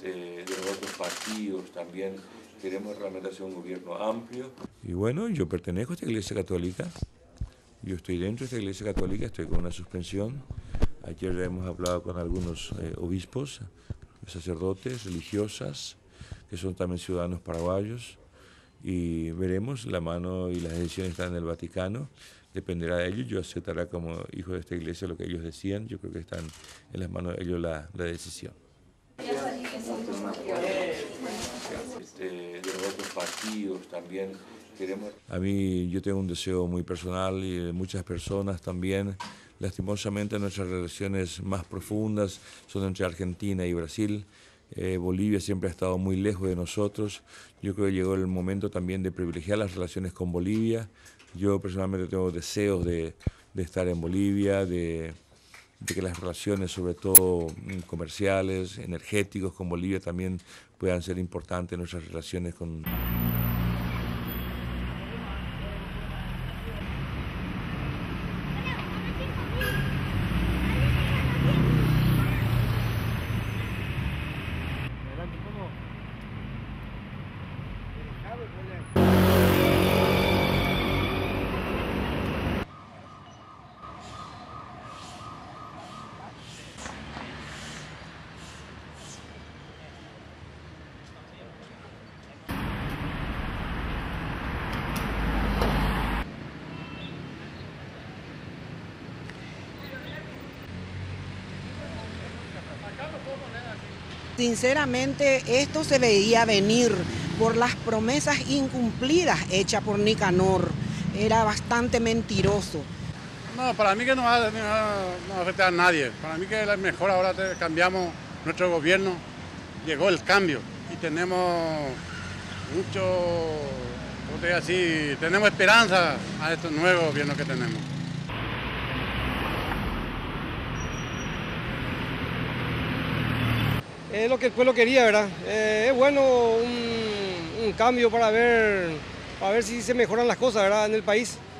de los otros partidos también. Queremos realmente hacer un gobierno amplio. Y bueno, yo pertenezco a esta Iglesia Católica. Yo estoy dentro de esta Iglesia Católica, estoy con una suspensión. Ayer ya hemos hablado con algunos obispos, sacerdotes, religiosas, que son también ciudadanos paraguayos. Y veremos, la mano y las decisiones están en el Vaticano, dependerá de ellos. Yo aceptaré como hijo de esta iglesia lo que ellos decían. Yo creo que están en las manos de ellos la decisión. De los otros partidos también queremos. A mí yo tengo un deseo muy personal y de muchas personas también. Lastimosamente nuestras relaciones más profundas son entre Argentina y Brasil. Bolivia siempre ha estado muy lejos de nosotros. Yo creo que llegó el momento también de privilegiar las relaciones con Bolivia. Yo personalmente tengo deseos de estar en Bolivia, de que las relaciones, sobre todo comerciales, energéticos con Bolivia también puedan ser importantes, nuestras relaciones con... Sinceramente, esto se veía venir por las promesas incumplidas hechas por Nicanor. Era bastante mentiroso. No, para mí que no va a afectar a nadie. Para mí que es mejor ahora cambiamos nuestro gobierno. Llegó el cambio y tenemos tenemos esperanza a este nuevo gobierno que tenemos. Es lo que el pueblo quería, ¿verdad? Es bueno un cambio para ver si se mejoran las cosas, ¿verdad?, en el país.